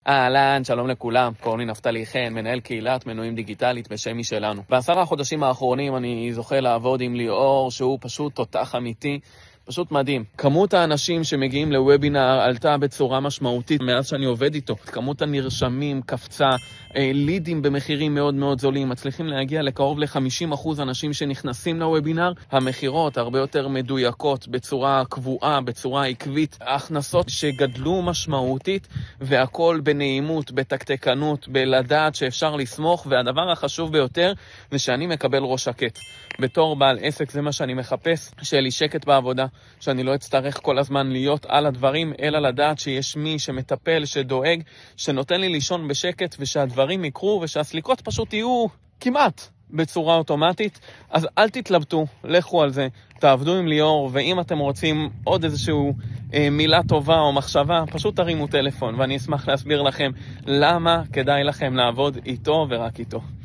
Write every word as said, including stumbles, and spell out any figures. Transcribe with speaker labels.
Speaker 1: אהלן, שלום לכולם, קוראים לי נפתלי חן, מנהל קהילת מנויים דיגיטלית בשם משלנו. בעשרה החודשים האחרונים אני זוכה לעבוד עם ליאור, שהוא פשוט תותח אמיתי, פשוט מדהים. כמות האנשים שמגיעים לוובינר עלתה בצורה משמעותית מאז שאני עובד איתו. כמות הנרשמים קפצה, לידים במחירים מאוד מאוד זולים, מצליחים להגיע לקרוב ל-חמישים אחוז אנשים שנכנסים לוובינר. המחירות הרבה יותר מדויקות, בצורה קבועה, בצורה עקבית. ההכנסות שגדלו משמעותית, והכל בנעימות, בתקתקנות, בלדעת שאפשר לסמוך, והדבר החשוב ביותר זה שאני מקבל ראש שקט. בתור בעל עסק זה מה שאני מחפש, שיהיה לי שקט בעבודה, שאני לא אצטרך כל הזמן להיות על הדברים, אלא לדעת שיש מי שמטפל, שדואג, שנותן לי לישון בשקט, ושהדברים יקרו, ושהסליקות פשוט יהיו כמעט בצורה אוטומטית. אז אל תתלבטו, לכו על זה, תעבדו עם ליאור, ואם אתם רוצים עוד איזשהו אה, מילה טובה או מחשבה, פשוט תרימו טלפון, ואני אשמח להסביר לכם למה כדאי לכם לעבוד איתו ורק איתו.